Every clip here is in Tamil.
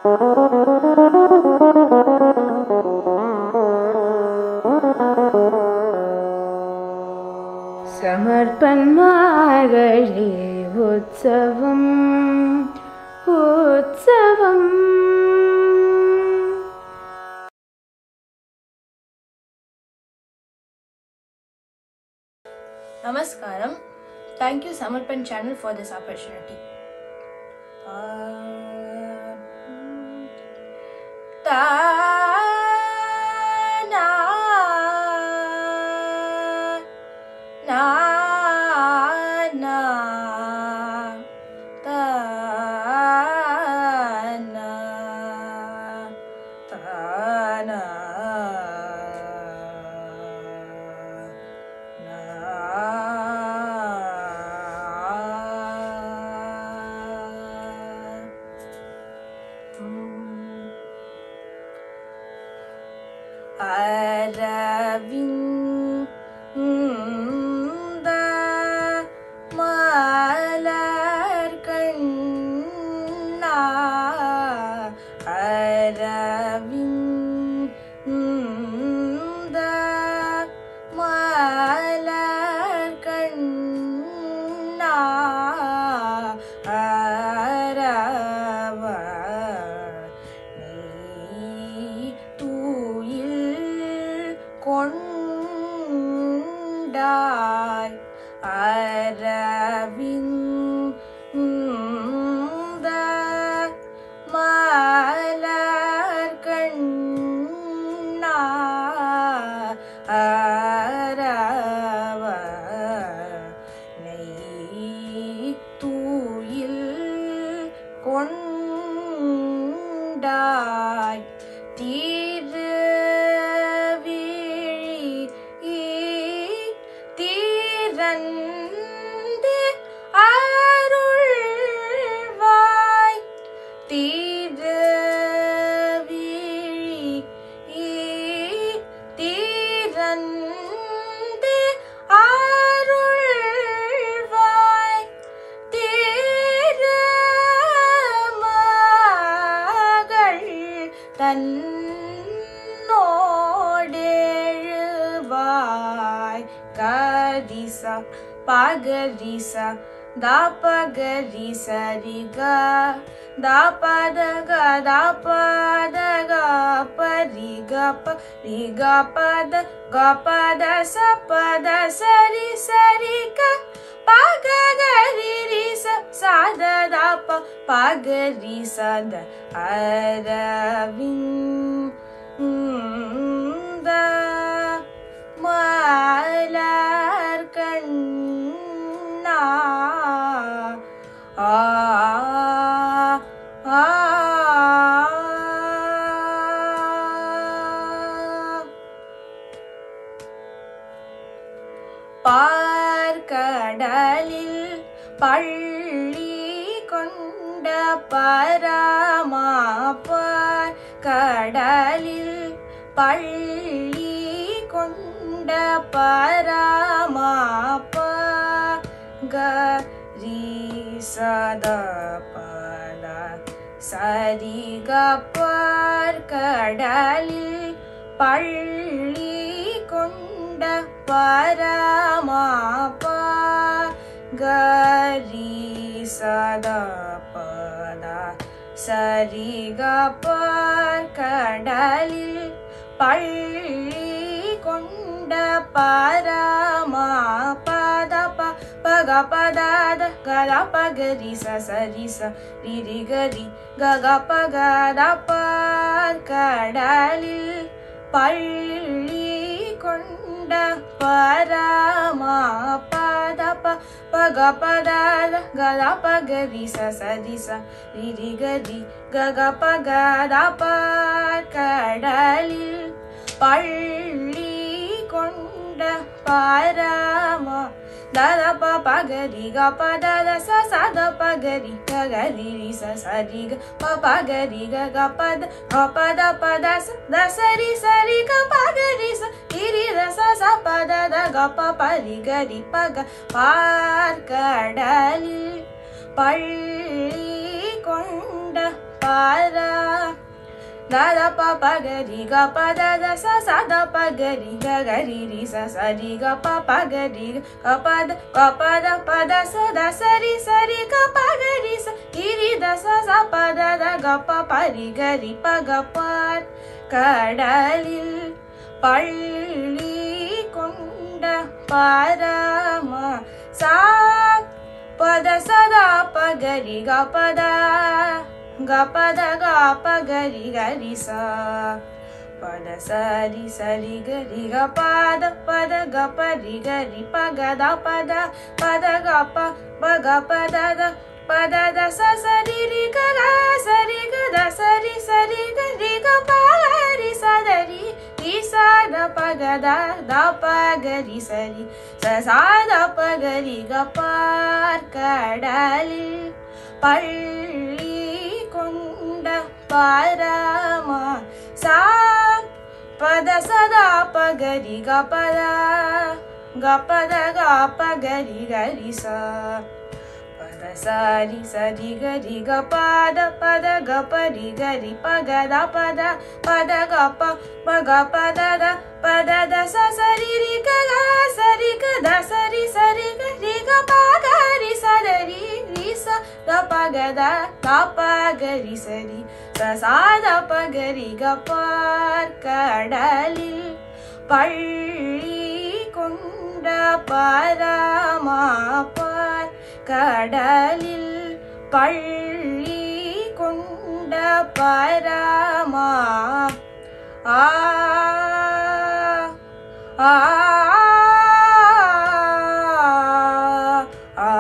समर्पण Margazhi उत्सवम् उत्सवम् Namaskaram. Thank you Samarpan channel for this opportunity. கொண்டாய் அரவிந்த மலர்கண்ணா அரவணை தூயில் கொண்டாய் திறந்து அருள்வாய் திறந்து அருள்வாய் திருமகள் தன்னோடெழுவாய் கதிசா பகரிசா தாபகரி சரிகா தாபதக தாபதக பரிகப ரிகபத கபத சபத சரி சரிக பகரி ரிச சாததாப பகரி சத அரவிந்த மலர்கண்ணா பார்க்கடலில் பள்ளி கொண்ட பரமா பார்க்கடலில் பள்ளி கொண்ட பரமா கரி சத பத சரிக பார்க்கடலில் பள்ளி கொண்ட பரமா கரி சத பத சரிக பார்க்கடலில் பள்ளி கொண்ட பரமா பத பக பதாத கத பகரி சரி சரி கரி கக பகத பார்க்கடலில் பள்ளி கொண்ட பரமா பத பக பதாத கத பகரி சரி சரி கரி கக பகத பார்க்கடலில் பள்ளி கொண்ட பரமா dada pa pagari ga pa dada sa sa da pagari ga ga ri ri sa sa ri ga pa pagari ga ga pa da pa sa ri ga pagari sa ri da sa pa da ga pa ri ga ri pa ga பார்க்கடலில் பள்ளி கொண்ட பரமா ದ ಪ ಪ ಗ ರಿ ಗ ಪ ದ ದ ಸ ಸ ದ ಪ ಗ ರಿ ಗ ಗ ರಿ ರಿ ಸ ಸ ರಿ ಗ ಪ ಪ ಗ ರಿ ಗ ಪ ದ ಪ ದ ಸ ರಿ ಗ ಪ ಗ ರಿ ಸ ರಿ ದ ಸ ಸ ಪ ದ ದ ಗ ಪ ಪ ರಿ ಗ ರಿ ಪ ಗ ಪ கடலில் பள்ளி கொண்ட பரம சா பத சதா பகரி க பத க பகரி கரி சா பத சரி சரி கரி க பத க பரி கரி பகத பத க பக பத பத த ச சரி ரி க சரி க த சரி சரி க ரி க ப ரி ச த ரி ரி ச த ப க த ப க ரி சரி ச ச த ப க ரி க பார் கடலில் பள்ளி கொண்ட பரமா சா பத சதா ப க ரி க பத க ரி க ரி ச சரி சரி கரி க பத க பரி கரி பகத பத க பக பத த ச சரி ரி க சரி க த சரி சரி க ரி க ப க ரி ச த ரி ரி ச த ப க த ப க ரி சரி ச ச த ப க ரி க பார் கடலில் பள்ளி கொண்ட பரமா பார் கடலில் பள்ளி கொண்ட பரமா ஆ ஆ ஆ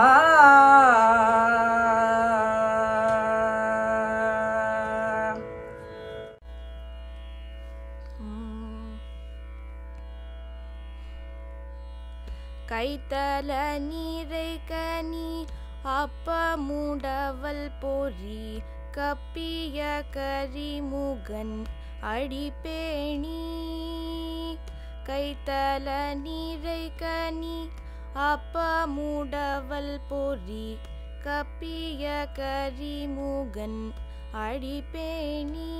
கைத்தல நீரை கனி அப்பமுடவல் பொறி கப்பிய கரிமுகன் அடிப்பேணி கைத்தல நீரை கனி அப்பமுடவல் பொறி கப்பிய கரிமுகன் அடிப்பேணி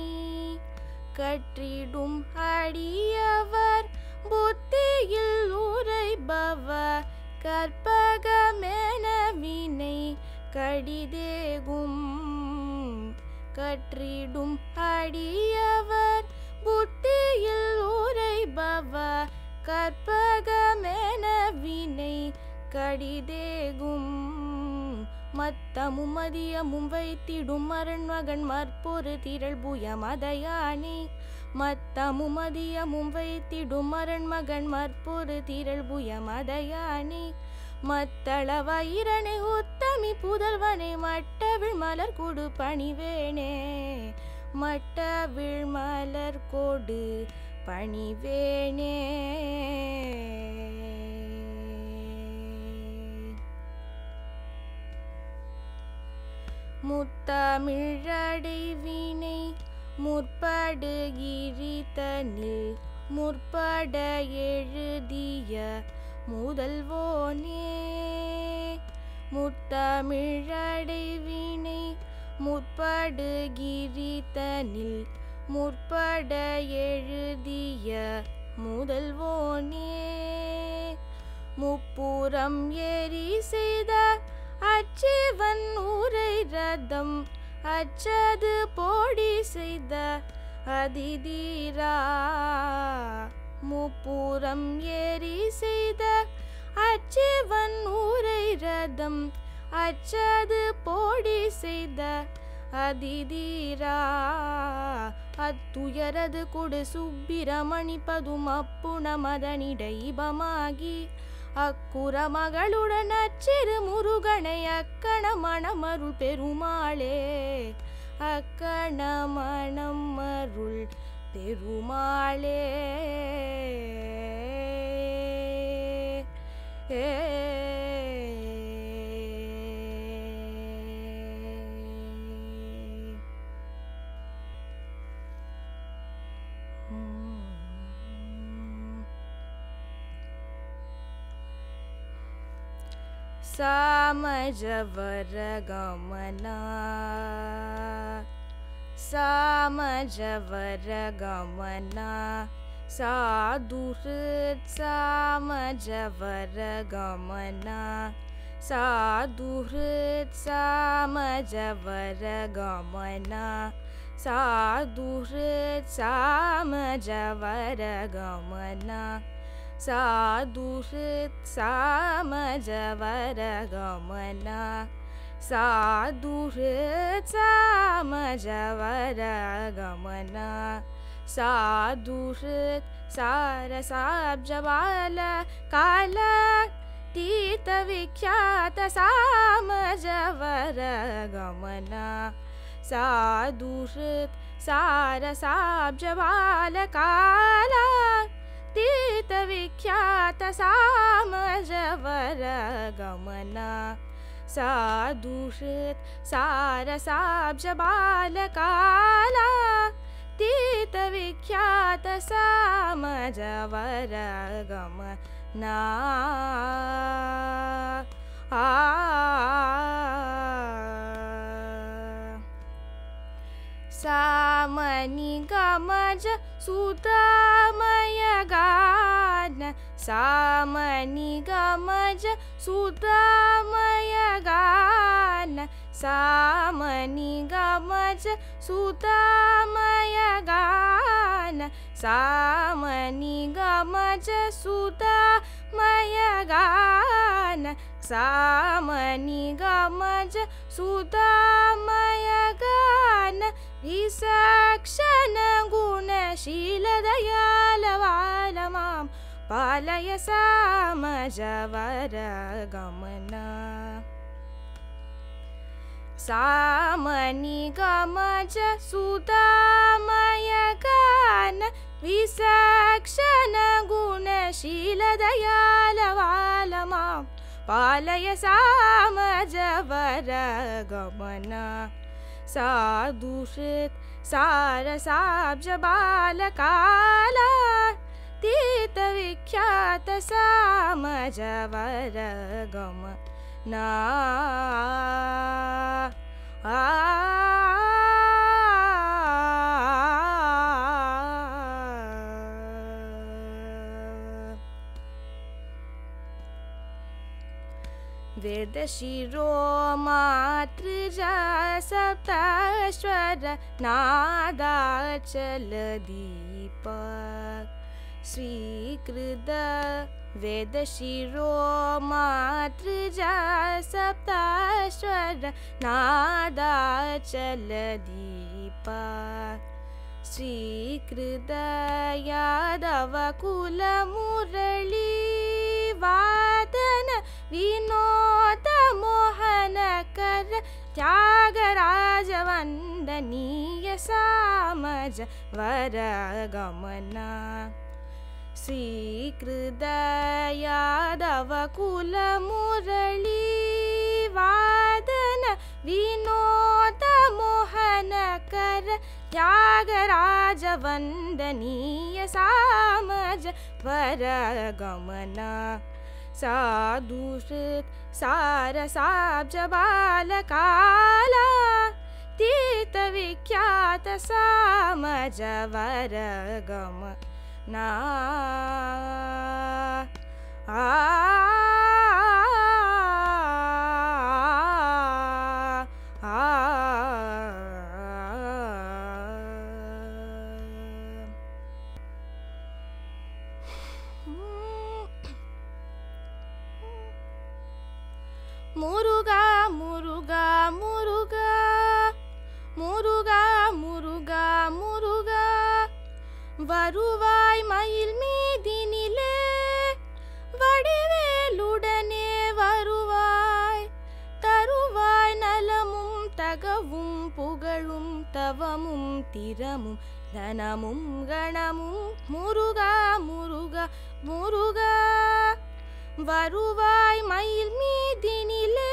கற்றிடும் அடியவர் புத்தியில் உரைபவர் கற்பகமென வினை கடிதேகும் கற்றிடும் அடியவர் புத்தியில் உரைபவர் கற்பகமென வினை கடிதேகும் மத்தமும் மதியமும் வைத்திடும் அரண்மகன் மற்பொரு திரள் புயமதையானே மத்தமும் மதியமும் வைத்திடும் அரண்மகன் மற்பொரு திரள் புயமதையானே மத்தள வயிரனை உத்தமி புதல்வனை மட்டவிழ் மலர் கொடு பணிவேனே மட்டவிழ் மலர் கொடு பணிவேனே முத்தமிழடைவினை முற்படுகிரிதனில் முற்பட எழுதிய முதல்வோனே முத்தமிழடைவினை முற்படுகிரிதனில் முற்பட எழுதிய முதல்வோனே முப்புறம் ஏறி செய்த அச்சிவன் ஊரை ரதம் அச்சது போடி செய்த அதிதீரா முப்புறம் ஏறி செய்த அச்சிவன் ஊரை ரதம் அச்சது போடி செய்த அதிதீரா அத்துயரது கொடு சுப்பிரமணி பதும் அப்புண மதனிடைபமாகி அக்குற மகளுடன் அச்சிறு முருகனை அக்கண மணமருள் பெருமாளே அக்கண மணமருள் பெருமாளே सामजवर गमना सामजवरगमना साधुहृत् सामजवरगमना साधुहृत् सामजवरगमना साधुहृत् सामजवरगमना साधुहृत् सामजवरगमना साधुहृत् सामजवरगमना साधुहृत् सारसाब्जबाल कालातीतविख्यात सामजवरगमना साधुहृत् सारसाब्जबाल कालातीतविख्यात सामजवरगमना साधुहृत् सारसाब्जबाल कालातीतविख्यात सामजवरगमना सामनिगमज सुधामयगान सामनिगमज सुधामयगान सामनिगमज सुधामयगान सामनिगमज सुधामयगान सामनिगमज सुधामयगान विसक्षण गुणशील दयालवाल मां पालय सामजवरगमना सामनिगमज सुधामयगान विसक्षण गुणशील दयालवाल मां पालय सामजवरगमना साधुहृत् सारसाब्जबाल कालातीतविख्यात सामजवरगमना वेदशिरो मातृजा सप्तश्वर नादाचलदीपक स्वीकृत वेदशिरो मातृजा सप्तश्वर नादाचलदीपक स्वीकृत यादवकुलमुरळी वादन विनोद मोहनकर त्यागराज वन्दनीय सामजवरगमना स्वीकृत यादवकुलमुरळी वादन विनोद मोहनकर त्यागराज वन्दनीय सामजवरगमना साधुहृत् सारसाब्जबाल कालातीतविख्यात सामजवरगमना मुरुगा मुरुगा मुरुगा मुरुगा मुरुगा मुरुगा வருவாய் மயில் மீதினிலே வடிவேலுடனே வருவாய் தருவாய் நலமும் தகவும் புகழும் தவமும் திறமும் தனமும் கணமும் முருகா முருகா முருகா வருவாய் மயில் மீதினிலே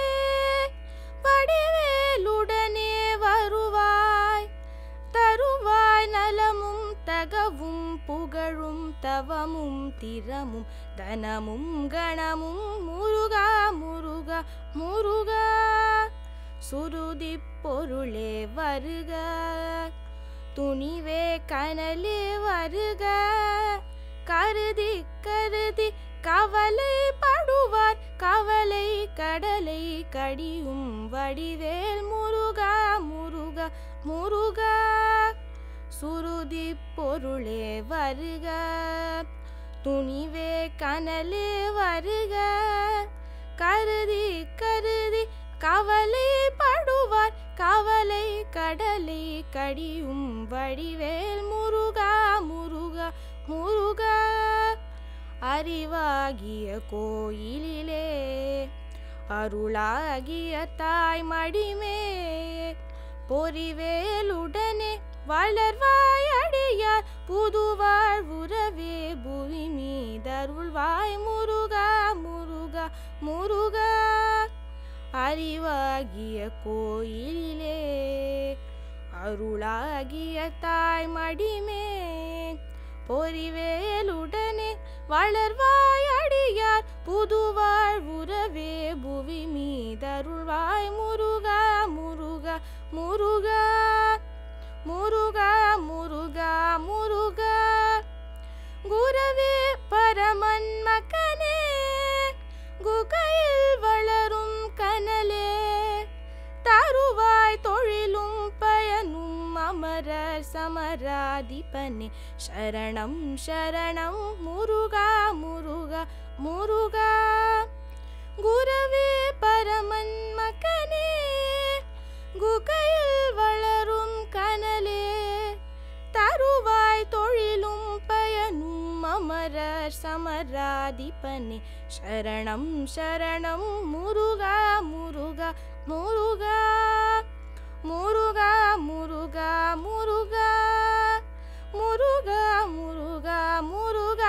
வடிவேலுடனே வருவாய் தருவாய் நலமும் தகவும் புகழும் தவமும் திறமும் தனமும் கணமும் முருகா முருகா முருகா சுருதி பொருளே வருக துணிவே கனலே வருக கருதி கருதி கவலைப்படுவார் கவலை கடலை கடியும் வடிவேல் முருகா முருகா முருகா சுருதி பொருளே வருக துணிவே கனலே வருக கருதி கருதி கவலைப்படுவார் கவலை கடலை கடியும் வடிவேல் முருகா முருகா முருகா அறிவாகிய கோயிலிலே அருளாகிய தாய் மடிமே பொறிவேலுடனே வளர்வாய் அடியார் புதுவாழ்வுறவே புவி மீதருள்வாய் முருகா முருகா முருகா அறிவாகிய கோயிலிலே அருளாகிய தாய் மடிமே பொறிவேலுடனே வளர்வாய் அடியார் புதுவாழ்வுறவே புவி மீதருள்வாய் முருகா முருகா முருகா முருகா முருகா முருகா குரவே பரமன் மகனே குகையில் வளரும் கனலே தருவாய் தொழிலும் பயனும் அமரர் சமராதிபனே சரணம் சரணம் முருகா முருகா முருகா குரவே பரமன் மகனே குகையில் வளரும் கனலே தருவாய் தொழிலும் பயனும் அமரர் சமராதிபனே சரணம் சரணம் முருகா முருகா முருகா முருகா முருகா முருகா முருகா முருகா முருகா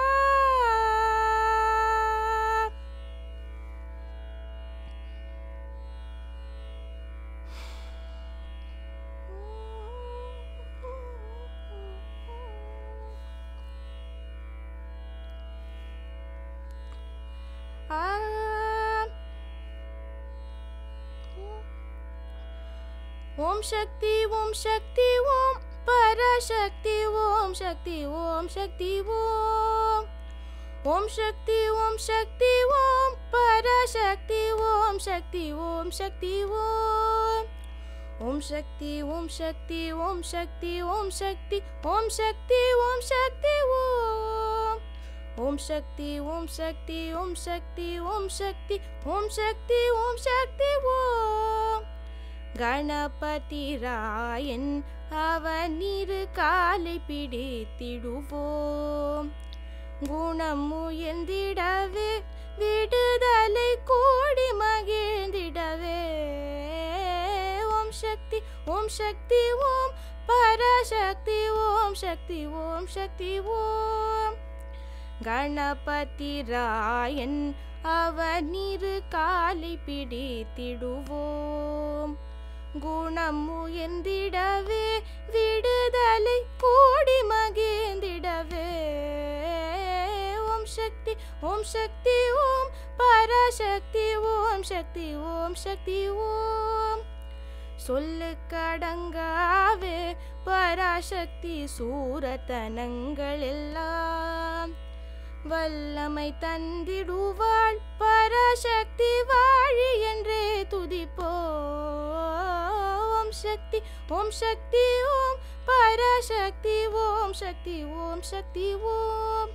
ஓம் சக்தி ஓம் சக்தி ஓம் பராசக்தி ஓம் சக்தி ஓம் சக்தி ஓம் ஓம் சக்தி ஓம் சக்தி ஓம் பராசக்தி ஓம் சக்தி ஓம் சக்தி ஓம் ஓம் சக்தி ஓம் சக்தி ஓம் சக்தி ஓம் சக்தி ஓம் சக்தி ஓம் சக்தி ஓம் ஓம் சக்தி ஓம் சக்தி ஓம் சக்தி ஓம் சக்தி ஓம் சக்தி ஓம் சக்தி ஓம் கணபதி ராயன் அவனிரு காலை பிடித்திடுவோம் குணம் முயந்திடவே விடுதலை கூடி மகிழ்ந்திடவே ஓம் சக்தி ஓம் சக்தி ஓம் பராசக்தி ஓம் சக்தி ஓம் சக்தி ஓம் கணபதி ராயன் அவனிரு காலை பிடித்திடுவோம் குணம் முயந்திடவே விடுதலை கூடி மகிழ்ந்திடவே ஓம் சக்தி ஓம் சக்தி ஓம் பராசக்தி ஓம் சக்தி ஓம் சக்தி ஓம் சொல்லுக்கடங்காவே பராசக்தி சூரத்தனங்கள் எல்லாம் வல்லமை தந்திடுவாள் பராசக்தி வாழி என்றே துதிப்போம் சக்தி ஓம் சக்தி ஓம் பராசக்தி ஓம் சக்தி ஓம் சக்தி ஓம்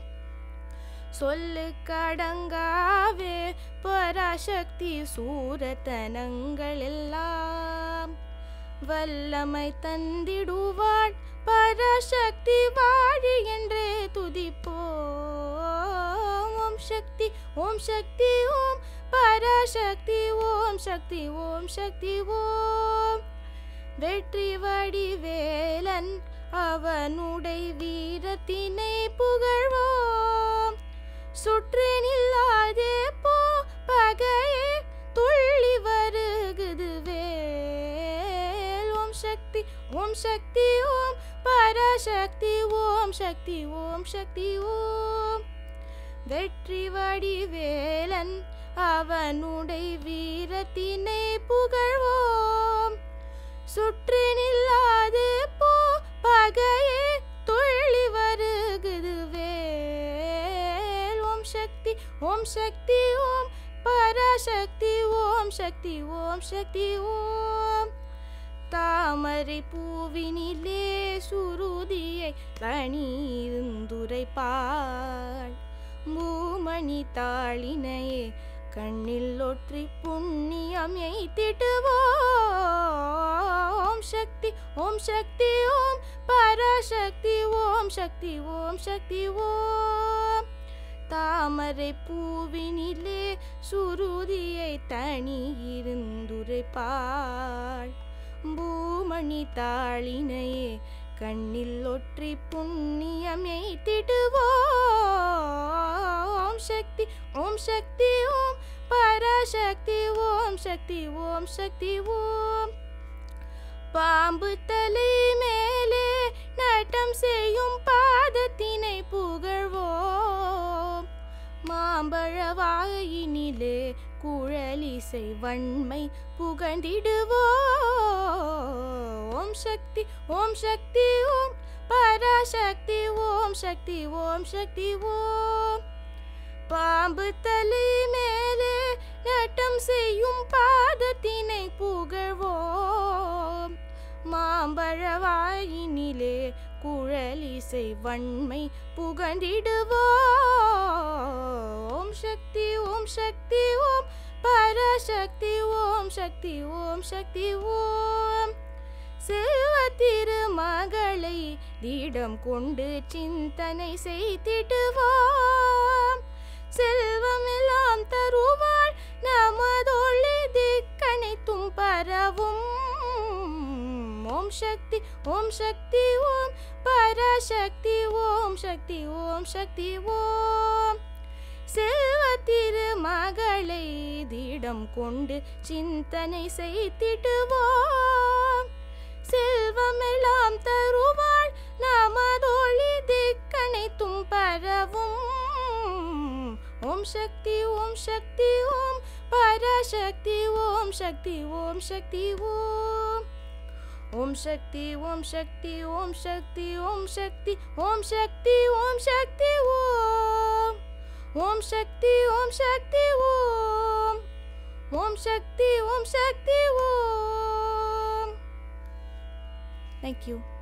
சொல்லுக்கடங்காவே பராசக்தி சூரத்தனங்கள் எல்லாம் வல்லமை தந்திடுவாள் பராசக்தி வாழி என்றே துதிப்போம் ஓம் சக்தி ஓம் சக்தி ஓம் பராசக்தி ஓம் சக்தி ஓம் சக்தி ஓம் வெற்றி வடிவேலன் அவனுடைய வீரத்தினை புகழ்வோம் சுற்றி நில்லாதே போ பகையே துள்ளி வருகுது வேல் ஓம் சக்தி ஓம் சக்தி ஓம் பராசக்தி ஓம் சக்தி ஓம் சக்தி ஓம் வெற்றி வடிவேலன் அவனுடைய வீரத்தினை புகழ்வோம் சுற்றி நில்லாதே போ ஓம் சக்தி ஓம் பராசக்தி ஓம் சக்தி ஓம் சக்தி ஓம் தாமரை பூவினிலே சுருதியை தனியிருந்துரைப்பாள் பூமணி தாளினையே கண்ணில் ஒற்றி புண்ணியம் எய்திடுவோம் சக்தி ஓம் சக்தி ஓம் பராசக்தி ஓம் சக்தி ஓம் சக்தி ஓம் தாமரை பூவினிலே சுருதியை தனியிருந்துரைப்பாள் பூமணி தாளினையே கண்ணில் ஒற்றி புண்ணியம் எய்திடுவோம் சக்தி ஓம் சக்தி ஓம் பராசக்தி ஓம் சக்தி ஓம் சக்தி ஓம் பாம்பு தலை மேலே நட்டம் செய்யும் பாதத்தினை புகழ்வோம் மாம்பழவாயினிலே குழலிசை வன்மை புகழ்ந்திடுவோம் சக்தி ஓம் சக்தி ஓம் பராசக்தி ஓம் சக்தி ஓம் சக்தி ஓம் பாம்பு தலை மேலே நட்டம் செய்யும் பாதத்தினை புகழ்வோம் மாம்பழவாயினிலே குழலிசை வன்மை புகழ்ந்திடுவோம் சக்தி ஓம் சக்தி ஓம் பராசக்தி ஓம் சக்தி ஓம் சக்தி ஓம் செல்வ திருமகளை தீடம் கொண்டு சிந்தனை செய்திடுவோம் செல்வமெல்லாம் தருவாள் நமதொளி திக்கனைத்தும் பரவும் ஓம் சக்தி ஓம் சக்தி ஓம் பராசக்தி ஓம் சக்தி ஓம் சக்தி ஓம் செல்வ திருமகளை தீடம் கொண்டு சிந்தனை செய்திடுவோம் செல்வமெல்லாம் தருவாள் நமதொளி திக்கனைத்தும் பரவும் ஓம் சக்தி ஓம் சக்தி ஓம் பராசக்தி ஓம் சக்தி ஓம் சக்தி ஓம் ஓம் சக்தி ஓம் சக்தி ஓம் சக்தி ஓம் சக்தி ஓம் சக்தி ஓம் சக்தி ஓம் ஓம் சக்தி ஓம் சக்தி ஓம் ஓம் சக்தி ஓம் சக்தி ஓம். Thank you.